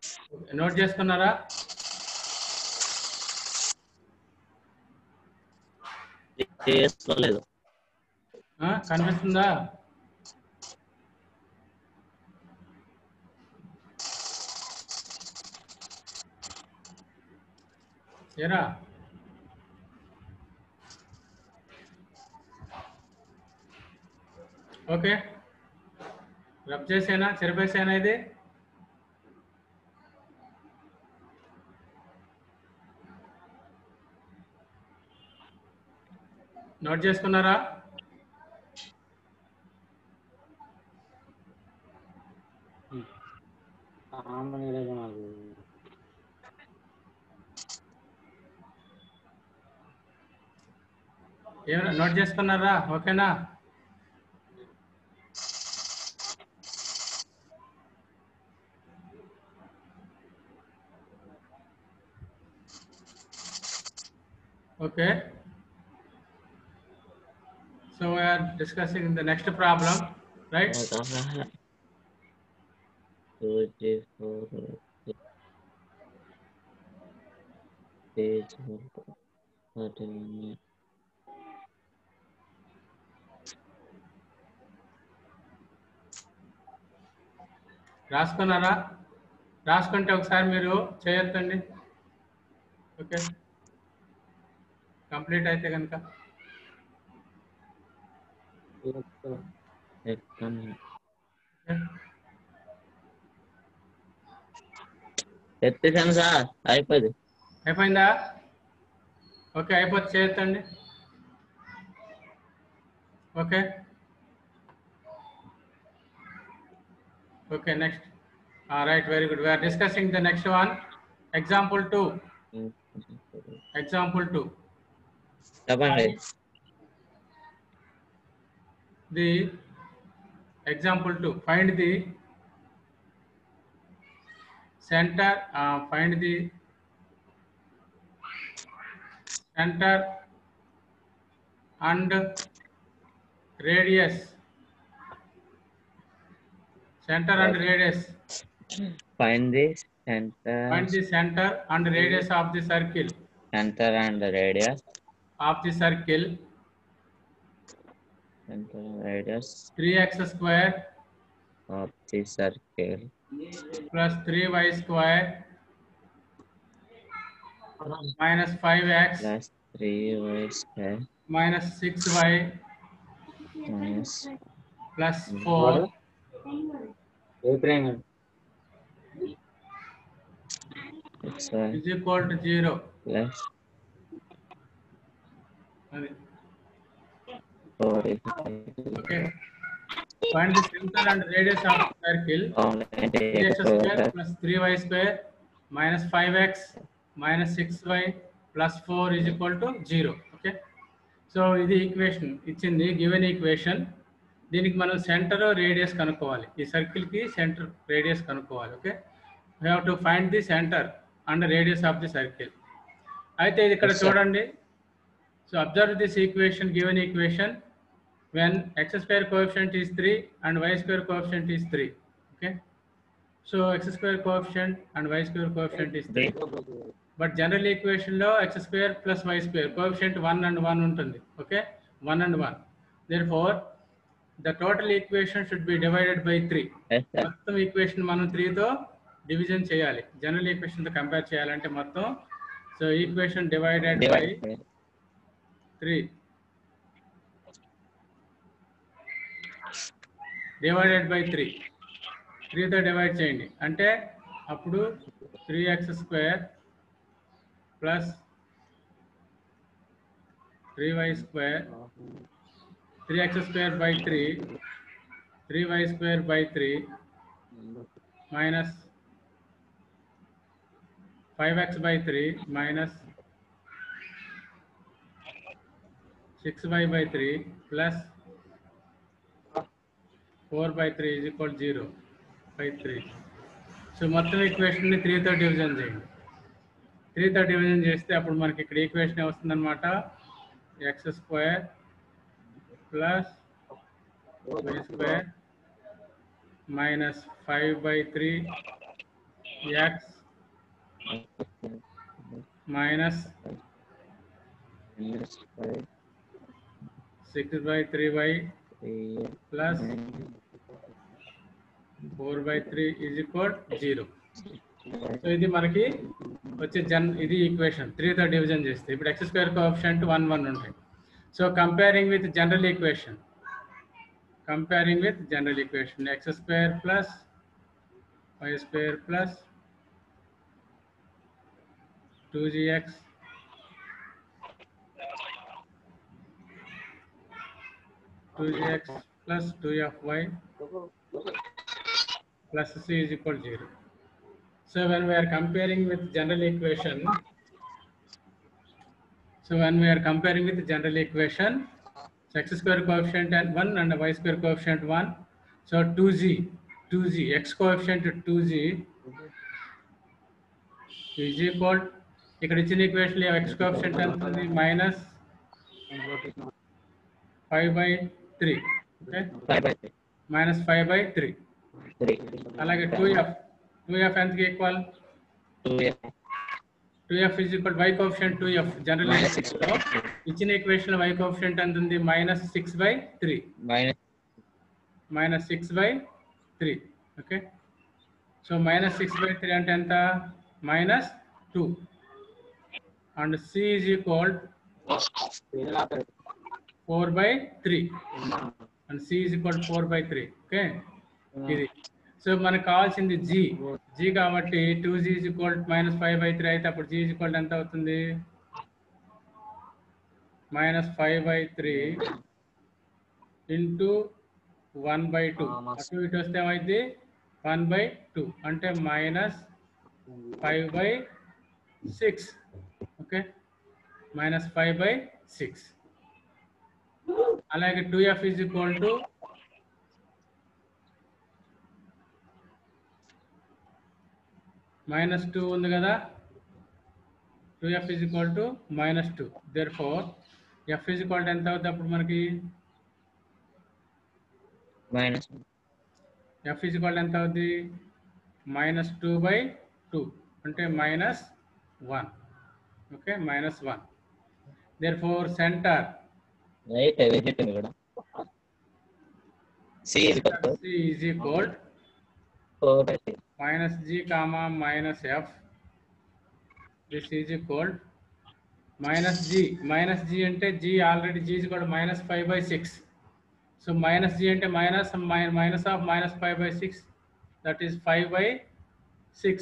Note చేసుకున్నారా? చేసుకోలేదు. కనిపిస్తుందా? ఏరా ఓకే, రబ్ చేసేనా చెరిపేసేనా ఇది? నోట్ చేసుకున్నారా? ఏమైనా నోట్ చేసుకున్నారా? ఓకేనా? Okay, so we are discussing the next problem, right? 2, 3, 4, page 13. రాసుకున్నారా? రాసుకుంటే ఒకసారి మీరు చేయొద్దండి. ఓకే, కంప్లీట్ అయితే కనుక ఎత్తేసాను సార్, అయిపోయింది. అయిపోయిందా? ఓకే, అయిపోతే చేయొద్దండి. Okay okay, next. Right, very good. We are discussing the next one. Example 2. Example 2. చెప్పండి. The example 2. Find the center. Find the center and radius. Center and radius. Find the center. Find the center and radius of the circle. Center and radius. Of the circle. Center and radius. 3x square. Of the circle. Plus 3y square. Minus 5x. Plus 3y square. Minus 6y. Minus. Plus 4. Is equal to 0. Plus 4. Okay. Find the center and radius of the circle. 3x square plus 3y square minus 5x minus 6y plus 4 is equal to 0. Okay. So ఇది equation ఇచ్చింది, given equation. దీనికి మనం centre radius కనుక్కోవాలి. ఈ సర్కిల్కి centre radius కనుక్కోవాలి. Okay, we have to find the centre and radius of the circle. అయితే ఇది ఇక్కడ చూడండి. So observe this equation, given equation. When x square coefficient is 3 and y square coefficient is 3. Okay, so x square coefficient and y square coefficient is 3. But general equation lo x square plus y square coefficient 1 and 1 ఉంటుంది. Okay, 1 and 1. Therefore the total equation should be divided by 3. మొత్తం equation మనం 3 తో division చేయాలి. General equation తో compare చేయాలంటే మొత్తం. So equation divided by 3. Divided by 3. 3తో divide చేయండి అంటే అప్పుడు 3x square plus 3y square, 3x square by 3, 3y square by 3 minus 5x by 3 minus 6y by 3 plus 4 by 3 is equal to 0 by 3. So మొత్తం ఈక్వేషన్ని 3తో division చేయండి. 3తో division చేస్తే అప్పుడు మనకి ఇక్కడ ఈక్వేషన్ వస్తుందన్నమాట. X square plus y square minus 5 by 3 x minus 6 by 3y plus 4 by 3 is equal 0. So ఇది మనకి వచ్చే ఇది ఈక్వేషన్ 3తో డివిజన్ చేస్తే ఇప్పుడు x స్క్వేర్ కోఎఫిషియంట్ 1 1 ఉంటాయి. So comparing with general equation x square plus y square plus 2gx plus 2fy plus c is equal to 0. So when we are comparing with general equation, so x square coefficient and 1 and y square coefficient 1. So 2g x coefficient 2g is equal, ఇక్కడ ఇచ్చిన equation x coefficient ఎంత ఉంది minus 5/3. Okay, minus 5/3. అలాగే 2f ఎంతకి equal 2f is equal to y coefficient 2f general లో ఇచ్చిన equation y coefficient ఎంత ఉంది minus 6/3. Minus 6/3. Okay, so minus 6/3 అంటే ఎంత minus 2 and c is equal 4/3 and c is equal to 4/3. Okay, ఇది so మనకు కావాల్సింది g కాబట్టి 2g is equal to minus 5/3 అయితే అప్పుడు g is equal to ఎంత అవుతుంది minus 5/3 into 1/2. అటు ఇటు వస్తే ఏమైంది 1/2 అంటే మైనస్ 5/6. Okay, minus 5/6. అలాగే 2f is equal to minus 2 ఉంది కదా, 2f is equal to minus 2. therefore f is equal to ఎంత అవుతుంది అప్పుడు మనకి f is equal to ఎంత అవుతుంది minus 2/2 అంటే minus 1. Okay, minus 1. therefore center c is equal minus g comma minus f. this is equal minus g అంటే g already g is equal to minus 5/6. so minus g అంటే minus of minus 5/6, that is 5/6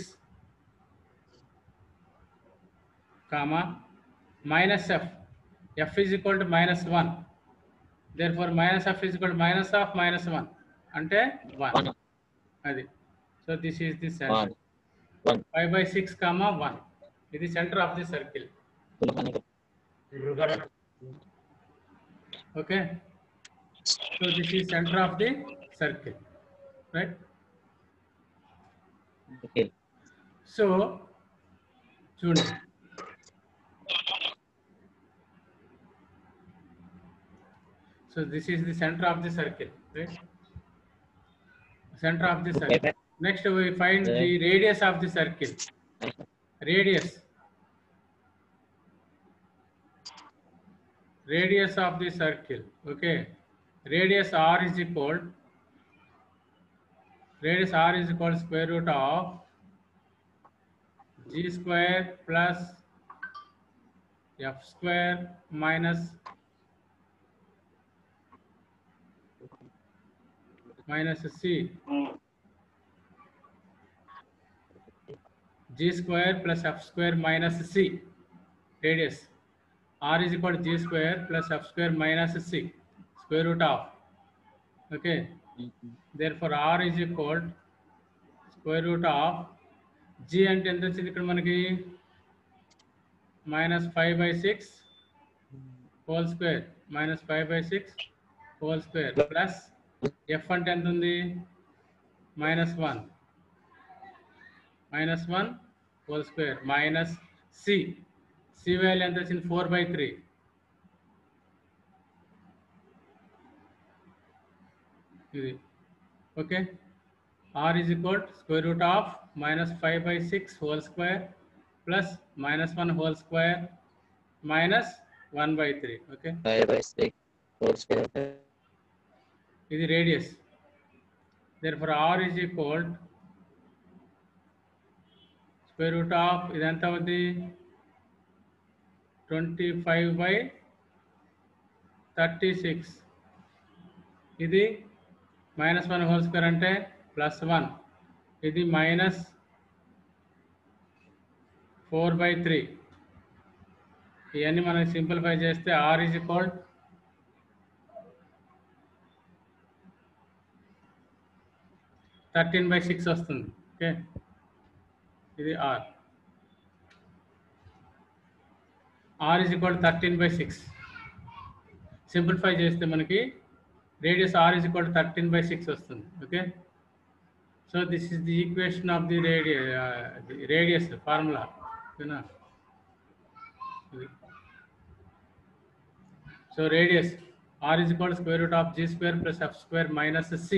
comma minus f is equal to minus 1. therefore minus f is equal to minus of minus 1 అంటే 1. అది so this is the center 5/6 comma 1. ఇది center of the circle. okay, so this is center of the circle, right? Okay. so చూడండి so this is the center of the circle, right? Center of the circle. Next we find the radius of the circle. Radius of the circle. okay, radius r is equal square root of g square plus f square minus c. g square plus f square minus c. radius r is equal to g square plus f square minus c square root of. okay, therefore r is equal to square root of g అంటే ఎంత వచ్చింది ఇక్కడ మనకి minus 5/6 whole square minus 5/6 whole square plus f అంటే ఎంత ఉంది minus 1 whole square minus c value ఎంత వచ్చింది 4/3. ఇది okay, r is equal to square root of minus 5 by 6 whole square plus minus 1 whole square minus 1 by 3. Okay, 5 by 6 whole square. ఇది radius. Therefore r is equal to square root of ఇదంతా అవుతుంది 25 by 36. ఇది minus 1 whole square అంటే plus 1. ఇది minus 4 by 3. ఇవన్నీ మనం simplify చేస్తే r is equal 13 by 6 వస్తుంది. ఓకే, ఇది r. r is equal 13 by 6. Simplify చేస్తే మనకి radius r is equal 13 by 6 వస్తుంది. Okay, so this is the equation of the radius formula. ఓకేనా, so radius r is equal square root of g square plus f square minus c.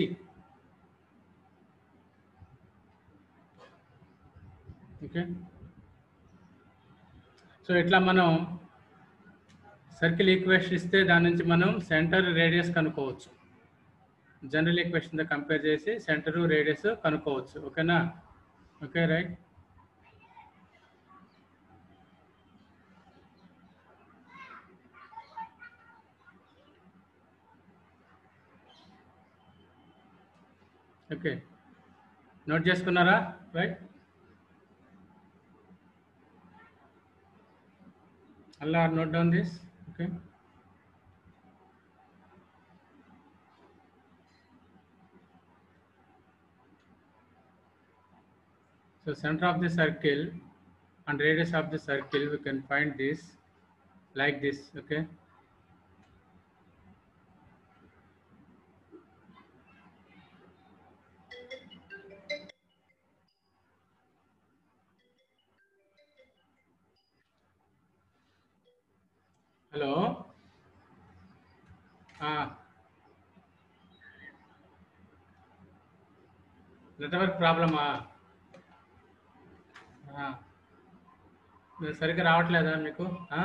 Okay, so ఇట్లా మనం circle equation ఇస్తే దాని నుంచి మనం centre radius కనుక్కోవచ్చు. General ఈక్వేషన్తో compare చేసి సెంటర్ రేడియస్ కనుక్కోవచ్చు. ఓకేనా, ఓకే రైట్. ఓకే, నోట్ చేసుకున్నారా? రైట్, అలా note down this. Okay, so center of the circle and radius of the circle, we can find this like this. Okay, hello, network ప్రాబ్లమా? మీరు సరిగ్గా రావట్లేదా మీకు?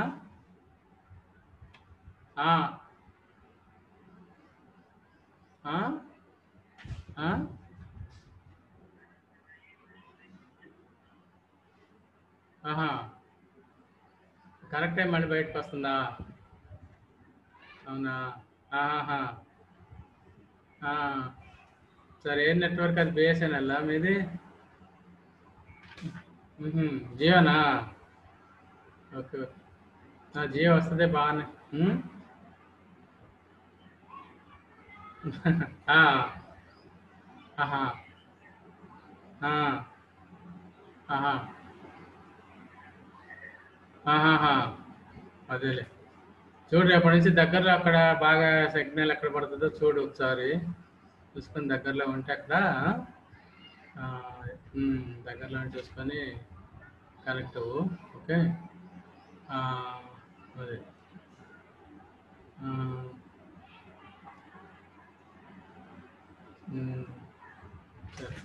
కరెక్ట్ టైం మళ్ళీ బయటకు వస్తుందా? అవునా? సరే, ఏ నెట్వర్క్ అది? బిఎస్ఎన్ఎల్ మీది? జియోనా? ఓకే, జియో వస్తుంది బాగానే. అదేలే, చూడు రేపటి నుంచి దగ్గరలో అక్కడ బాగా సిగ్నల్ ఎక్కడ పడుతుందో చూడు ఒకసారి చూసుకొని, దగ్గరలో ఉంటే అక్కడ దగ్గరలో చూసుకొని కనెక్ట్ అవ్వు. ఓకే, అదే సరే.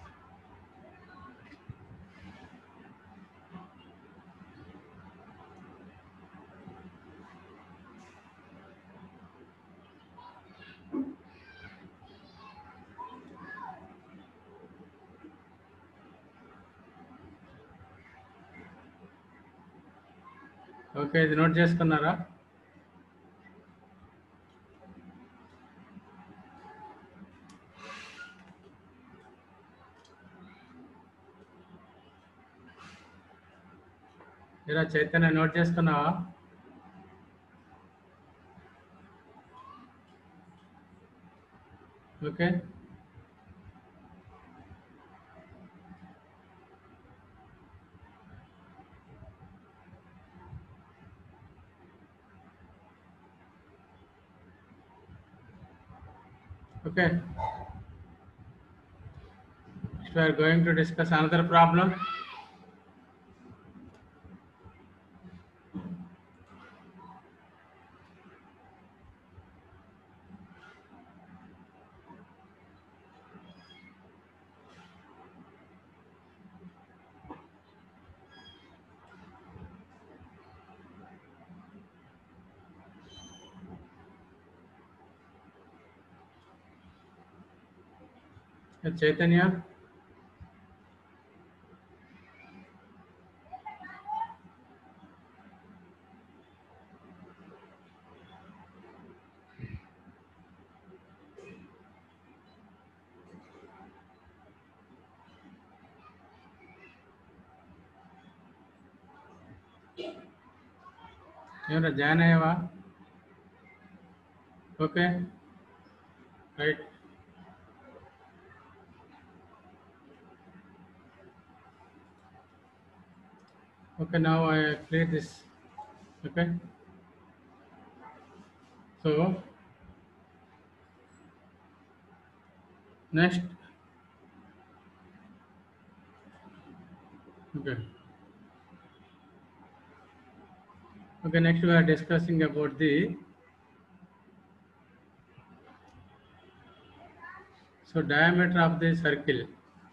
ఓకే, ఇది నోట్ చేసుకున్నారా? ఇలా చైతన్య నోట్ చేసుకున్నావా? Okay, okay, so we are going to discuss another problem. Chaitanya. ఏమన్నా జాయిన్ అయ్యావా? Okay right. Okay, now I clear this. Okay, so next, okay, next we are discussing about the diameter of the circle.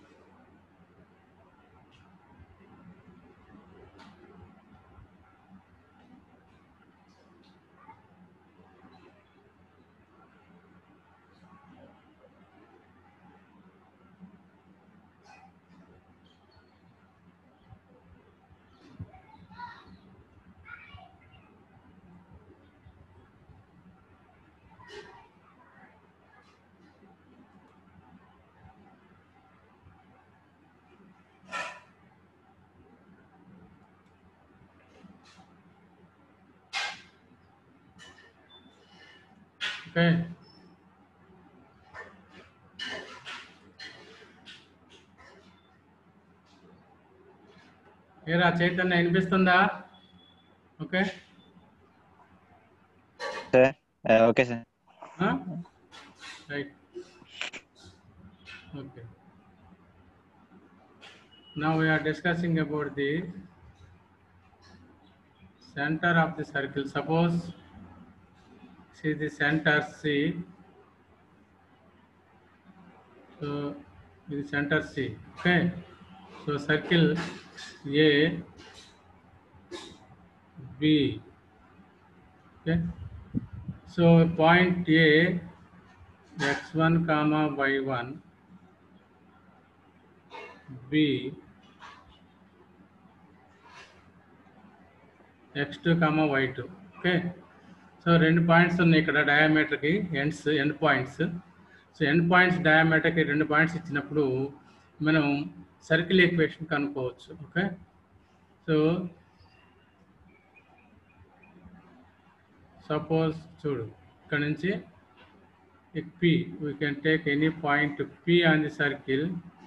Okay, ఏరా చైతన్య వినిపిస్తుందా? Okay Sir, okay, sir. Right. Okay, now we are discussing about the center of the circle. Suppose see the center C. So this center C. Okay, so circle A B. Okay, so point A x1 comma y1 B x2 comma y2. Okay, so రెండు points ఉన్నాయి ఇక్కడ డయామీటర్కి end points. So end points డయామీటర్కి రెండు points ఇచ్చినప్పుడు మనం circle equation కనుక్కోవచ్చు. Okay, so suppose చూడు ఇక్కడ నుంచి P, we can take any point P on the circle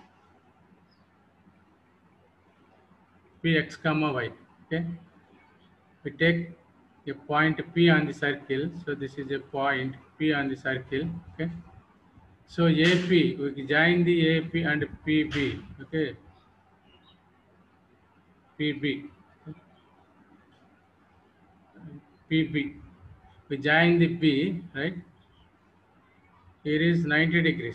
Px comma y. Okay, we take a point P on the circle, so this is a point P on the circle. Okay, so AP, we join the AP and PB. Okay, PB, PB, we join the B, right? Here is 90 degrees.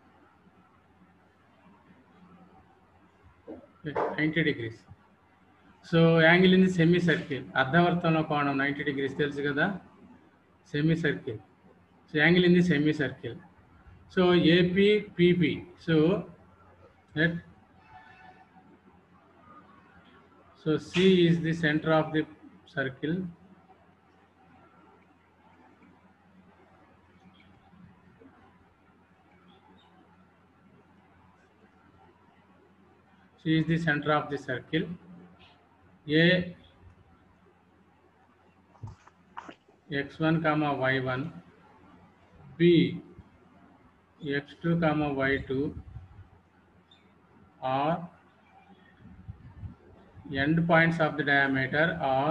Okay, 90 degrees. So angle in the semi circle, అర్ధవర్తంలో కోణం 90 degrees తెలుసు కదా, semi circle. So angle in the semi circle. So A P P B, so C is the centre of the circle. C is the center of the circle. A x1 comma y1 B x2 comma y2 are end points of the diameter or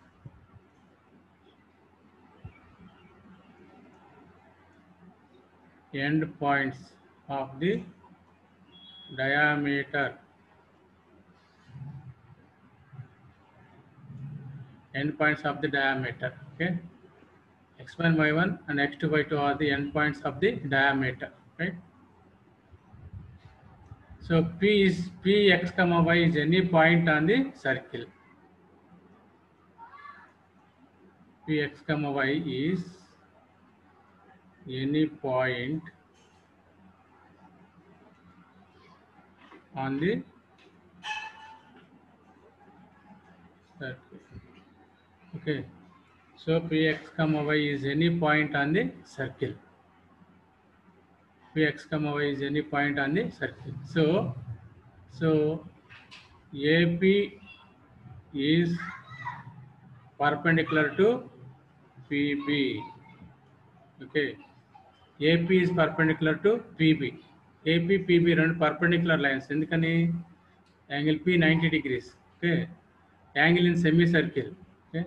end points of the diameter. End points of the diameter. Okay, x1 y1 and x2 y2 are the end points of the diameter, right? So Px comma y is any point on the circle. Px comma y is any point on the circle. Okay, so Px comma y is any point on the circle. Px comma y is any point on the circle. So AP is perpendicular to PB. Okay, AP is perpendicular to PB. AP, PB రెండు perpendicular lines. ఎందుకని angle P 90 degrees. Okay, angle in semicircle. Okay,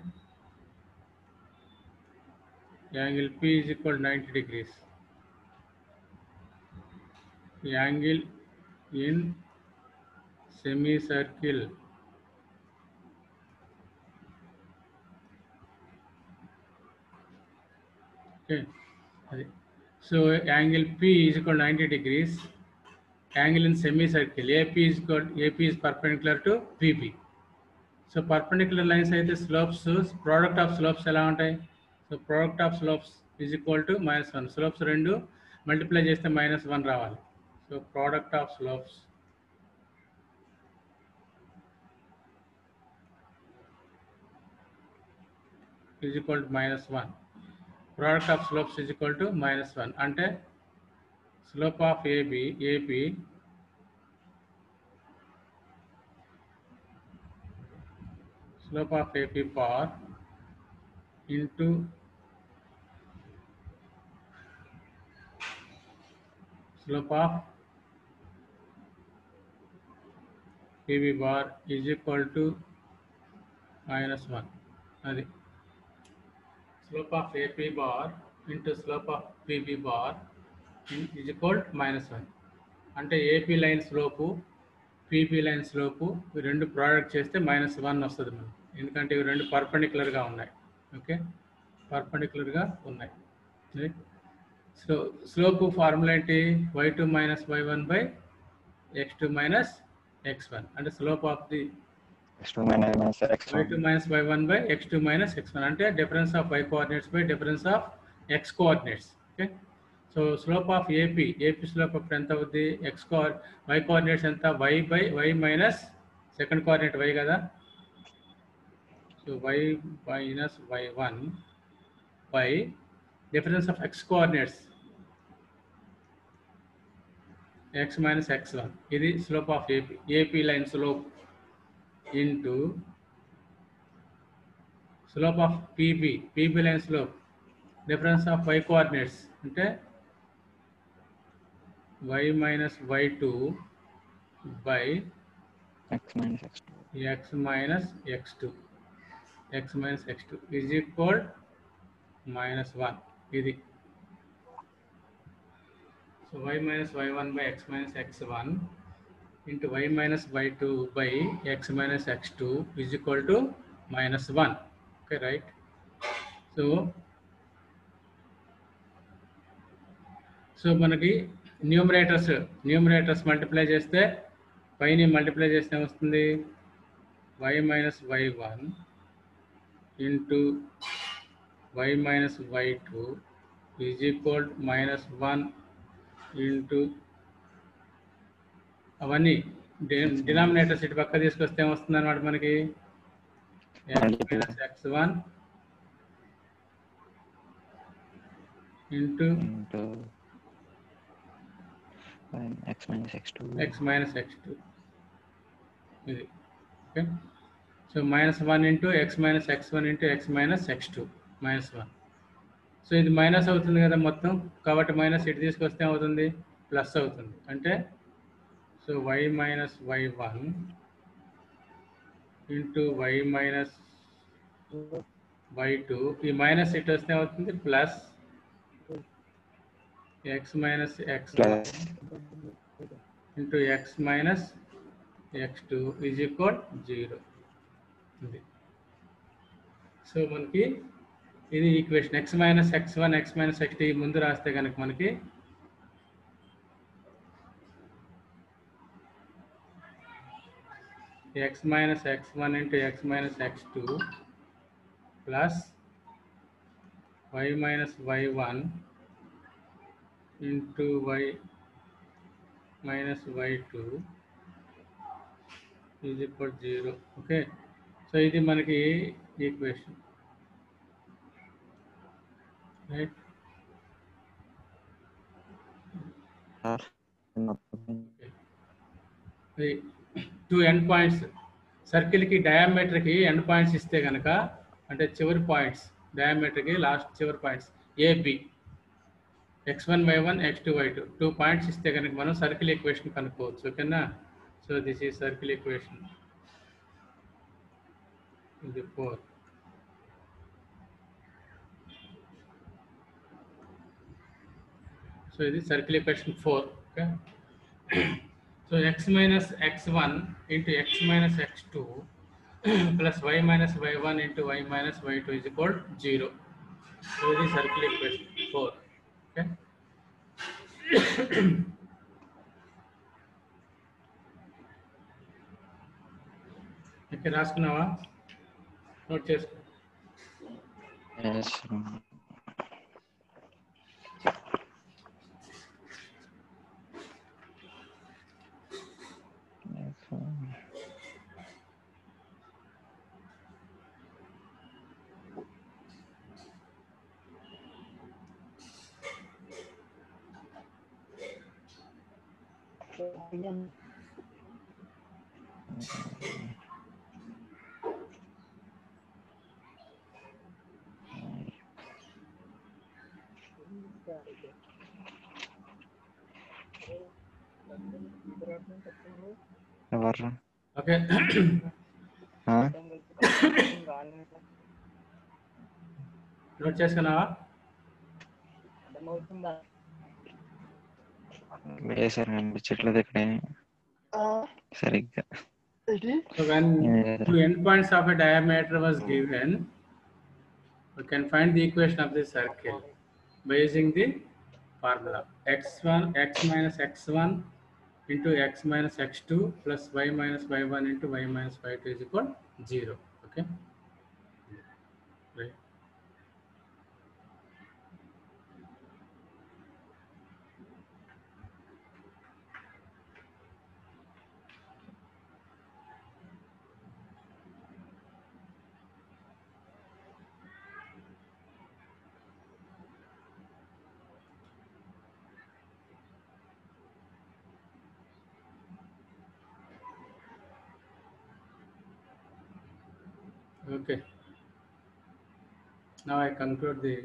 angle P is equal to 90 degrees. The angle in semicircle. Okay, so angle P is equal to 90 degrees. Angle in semicircle AP is perpendicular to PB. So perpendicular lines అయితే slopes product of slopes ఎలా ఉంటాయి? So product of slopes is equal to -1. Slopes రెండు multiply చేస్తే -1 రావాలి. So product of slopes is equal to -1. Product of slopes is equal to -1. అంటే slope of AP slope of AP bar into slope of PB bar is equal to -1. అది slope of AP bar into slope of PB bar is equal to -1. అంటే AP line slope PB line slope ఈ రెండు product చేస్తే -1 వస్తుంది మనకి. ఎందుకంటే ఇవి రెండు పర్పెండిక్యులర్గా ఉన్నాయి. ఓకే, పర్పెండిక్యులర్గా ఉన్నాయి. సో స్లోపు ఫార్ములా ఏంటి? y2 minus y1 by x2 minus x1. అంటే slope of the x2 minus x1. y2 minus y1 by x2 minus x1 అంటే difference of y coordinates by difference of x coordinates. Okay, so slope of AP slope అప్పుడు ఎంత అవుద్ది? y coordinates ఎంత? y minus second coordinate y కదా. So y minus y1 by difference of x coordinates x minus x1. ఇది slope of AP line slope into slope of PB line slope difference of y coordinates అంటే y minus y2 by x minus x2 is equal -1. ఇది so y minus y1 by x minus x1 into y minus y2 by x minus x2 is equal to -1. Okay, right? So మనకి numerators multiply చేస్తే పైని multiply చేస్తే వస్తుంది y minus y1 into y minus y2 is equal to -1 into అవన్నీ denominators ఇటు పక్క తీసుకొస్తే ఏమొస్తుంది అన్నమాట మనకి? x1 into x minus x2 ఇది. Okay, so -1 into x minus x1 into x minus x2 -1. So ఇది మైనస్ అవుతుంది కదా మొత్తం, కాబట్టి మైనస్ ఇటు తీసుకొస్తే ఏమవుతుంది? ప్లస్ అవుతుంది. అంటే so y minus y1 into y minus y2 ఈ మైనస్ ఇటు వస్తే అవుతుంది plus x minus x1 into x minus x2 is equal 0. So మనకి ఇది equation. x minus x1 x minus x2 ముందు రాస్తే కనుక మనకి x minus x1 into x minus x2 plus y minus y1 into y minus y2 is equal 0. Okay, so ఇది మనకి equation, right. Two end points, సర్కిల్కి డయామీటర్కి end points ఇస్తే కనుక, అంటే చివరి పాయింట్స్, డయామీటర్కి లాస్ట్ చివరి points A B, x1 y1 x2 y2 2 points ఇస్తే కనుక మనం సర్కిల్ ఈక్వేషన్ కనుక్కోవచ్చు. ఓకేనా? So this is circle equation, ఇది 4. సో ఇది circle equation 4. Okay, so x minus x1 into x minus x2 plus y minus y1 into y minus y2 is equal to 0. So ఇది circle equation 4. Okay, ఇక్కడ రాసుకున్నావా? Note చేసుకో. Okay, note చేసుకున్నావా? లేదు sir, అనిపించట్లేదు ఇక్కడ సరిగ్గా. So when two endpoints of a diameter was given, we can find the equation of the circle by using the formula x1 x minus x1 into x minus x2 plus y minus y1 into y minus y2 is equal to 0. Okay, right. Okay, now I conclude the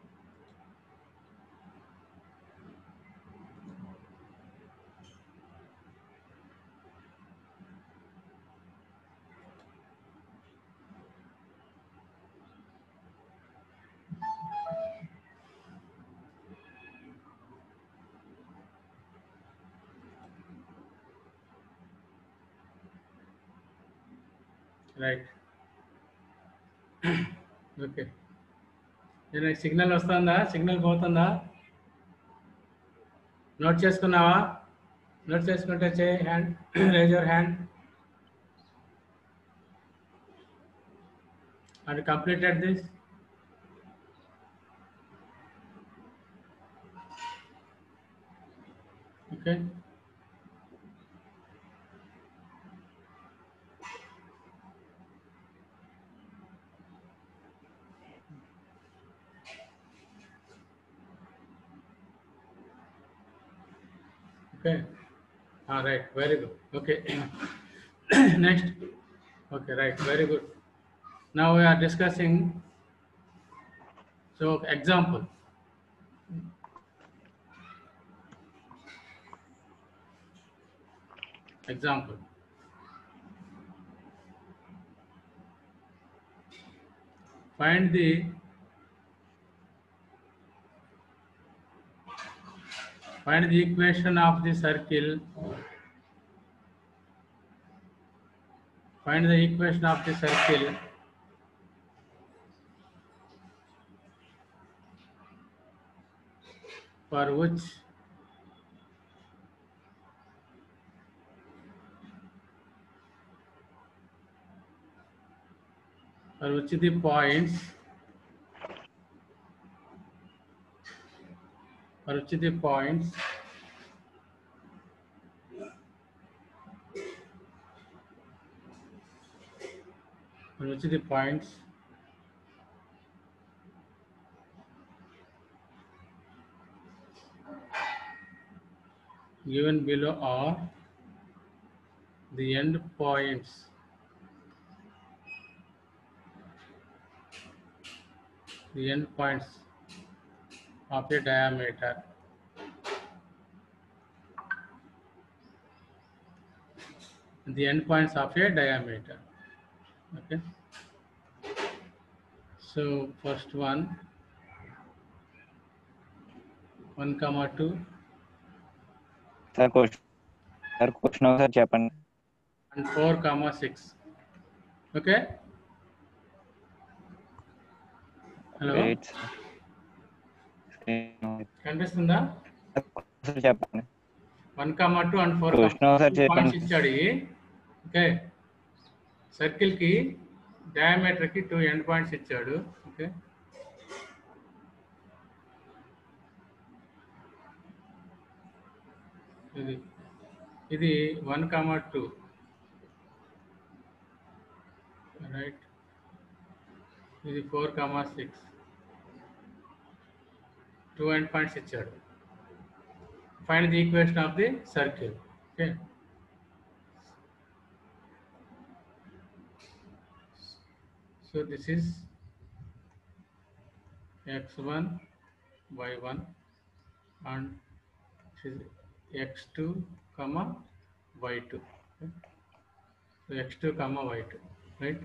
right. Okay, నేను signal వస్తుందా? Signal పోతుందా? Note చేసుకున్నావా? Note చేసుకుంటే చేయి, hand raise your hand and completed this. Okay, okay, all right, very good. Okay, next. Okay, right, very good. Now we are discussing, so example. Example, find the equation of the circle. Find the equation of the circle for which the points which the points given below are the end points of a diameter. The endpoints of a diameter. Okay. So first one, 1,2 sir question ఒకసారి చెప్పండి. and 4,6. Okay. Hello. Wait, sir. కనిపిస్తుందా? ఒకసారి చెప్పండి. 1,2 and 4, question ఒకసారి 2 points చెప్పండి. ఇచ్చాడు. Okay, circle కి diameter కి 2 ఎండ్ పాయింట్స్ ఇచ్చాడు. ఓకే, ఇది 1,2 రైట్. ఇది 4,6 2 ఎండ్ పాయింట్స్ ఇచ్చాడు. Find the equation of the circle. Okay, so this is x1 y1 and this is x2 comma y2. Okay? So x2 comma y2, right?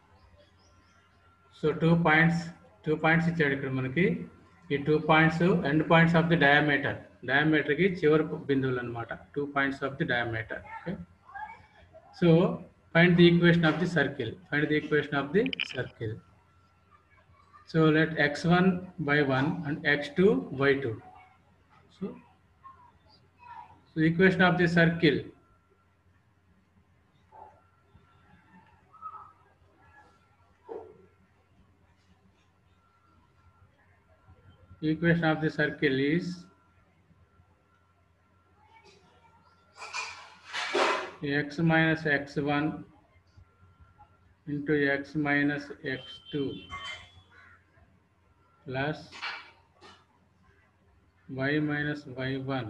So 2 points ఇచ్చాడు ఇక్కడ మనకి. ఈ 2 points end points of the diameter కి చివరి బిందువులు అన్నమాట. 2 points of the diameter. Okay, so find the equation of the circle. So let x1 y1 and x2 y2. So equation of the circle. Equation of the circle is x minus x1 into x minus x2 plus y minus y1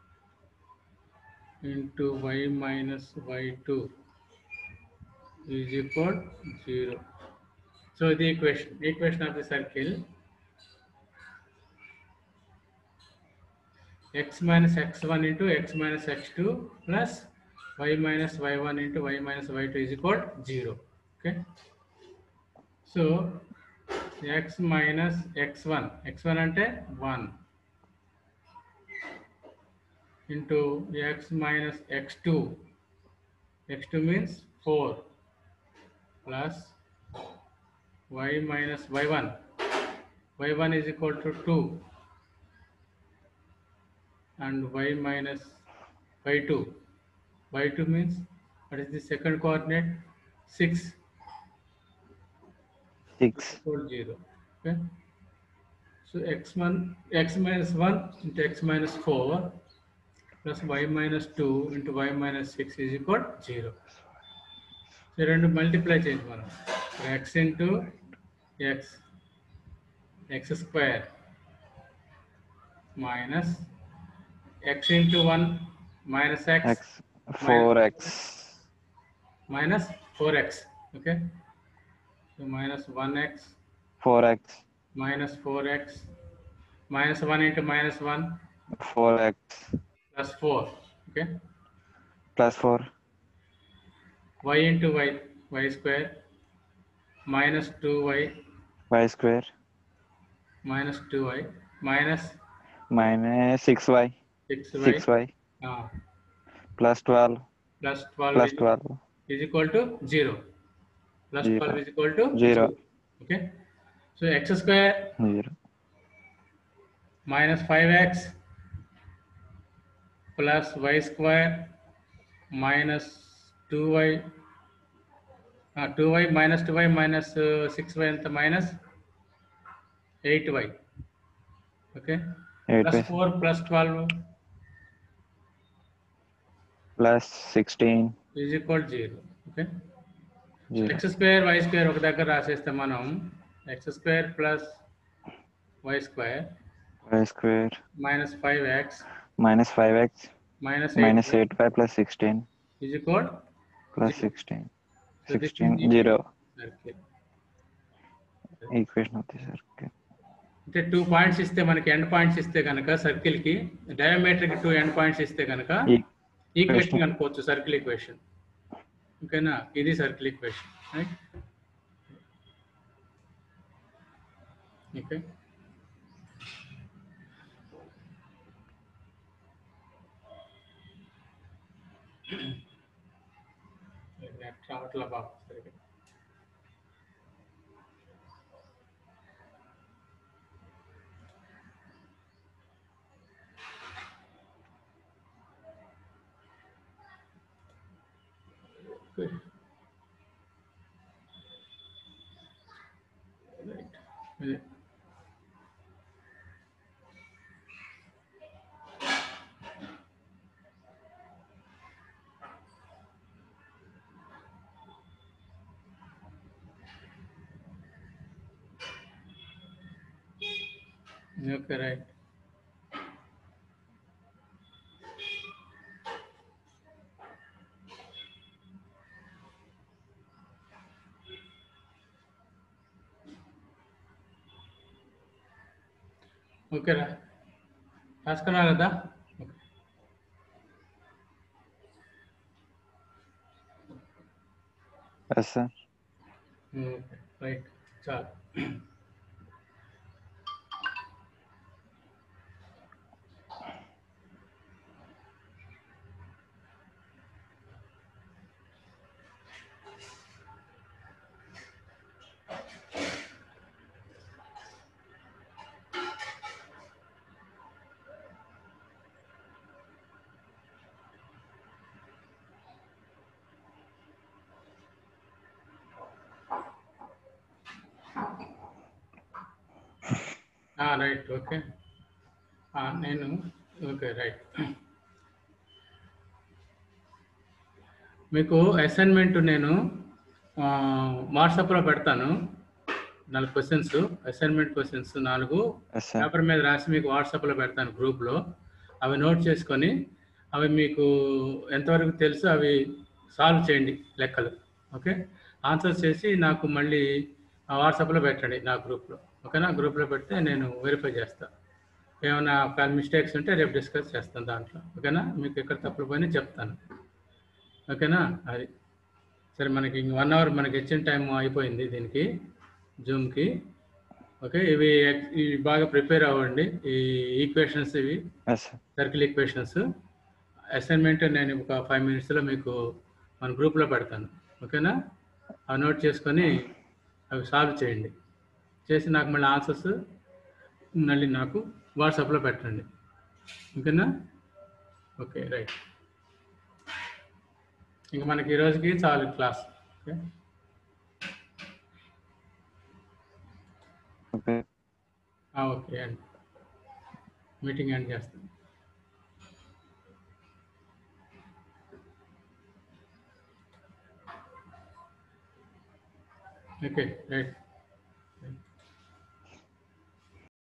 into y minus y2 is equal 0. So the equation of the circle, x minus x1 into x minus x2 plus y minus y1 into y minus y2 is equal 0. Okay, so x minus x1 అంటే 1 into x minus x2 means 4 plus y minus y1 is equal to 2 and y minus y2 means what is the second coordinate? 6 equal 0. Okay, so x minus 1 into x minus 4 plus y minus 2 into y minus 6 is equal 0. So రెండు multiply చేయండి మనం. x into x square minus x into 1 minus x 4x minus 4x. Okay, so minus 1x 4x minus 4x minus 1 into minus 1 4x plus 4. Okay, plus 4 y into y square minus 2y y square minus 2y minus minus 6y plus 12 is equal to 0. Plus 12 is equal to 0. Okay, so x square 0 minus 5x plus y square minus 2y 2y minus 2y minus 6y and minus 8y. Okay, plus 4 plus 12 plus 16 is equal to 0. Okay, zero x square y square ఒక దగ్గర రాసేస్తే మనం x square plus y square y square minus 5x minus 5x minus minus 8y 8y plus 16 is equal plus 0. 16 So this is 16 the 0 circle. Equation అవుతుంది sir. Okay అంటే 2 points ఇస్తే మనకి end points ఇస్తే కనుక సర్కిల్ కి diameter కి 2 end points ఇస్తే కనుక ఈక్వేషన్ అనుకోవచ్చు సర్కిల్ ఈక్వేషన్. ఓకేనా, ఇది circle equation right. Okay net రావట్లా బాబు సరిగ్గా. Good. Right. Yeah. Okay, right. Okay రా, రాసుకున్నా కదా. Okay yes sir. Okay right చాలు. రైట్ ఓకే నేను ఓకే రైట్. మీకు అసైన్మెంట్ నేను వాట్సాప్లో పెడతాను. 4 questions, assignment questions 4 yes sir. Paper మీద రాసి మీకు వాట్సాప్లో పెడతాను గ్రూప్లో. అవి నోట్ చేసుకొని అవి మీకు ఎంతవరకు తెలుసు అవి సాల్వ్ చేయండి లెక్కలు. ఓకే, ఆన్సర్స్ చేసి నాకు మళ్ళీ వాట్సాప్లో పెట్టండి నా గ్రూప్లో. ఓకేనా, గ్రూప్లో పెడితే నేను వెరిఫై చేస్తాను. ఏమైనా మిస్టేక్స్ ఉంటే రేపు డిస్కస్ చేస్తాను దాంట్లో. ఓకేనా, మీకు ఎక్కడ తప్పులు పోయినా చెప్తాను. ఓకేనా, అది సరే. మనకి 1 అవర్ మనకి ఇచ్చిన టైం అయిపోయింది దీనికి, జూమ్కి. ఓకే, ఇవి బాగా ప్రిపేర్ అవ్వండి. ఈ ఈక్వేషన్స్ ఇవి yes sir. Circle equations assignment నేను ఒక 5 మినిట్స్లో మీకు మన గ్రూప్లో పెడతాను. ఓకేనా, అవి నోట్ చేసుకొని అవి సాల్వ్ చేయండి. చేసి నాకు మళ్ళీ ఆన్సర్స్ మళ్ళీ నాకు వాట్సాప్లో పెట్టండి. ఓకేనా, ఓకే రైట్. ఇంక మనకి ఈరోజుకి చాలు క్లాస్. ఓకే ఓకే ఓకే అండి, మీటింగ్ ఎండ్ చేస్తాను. Okay right.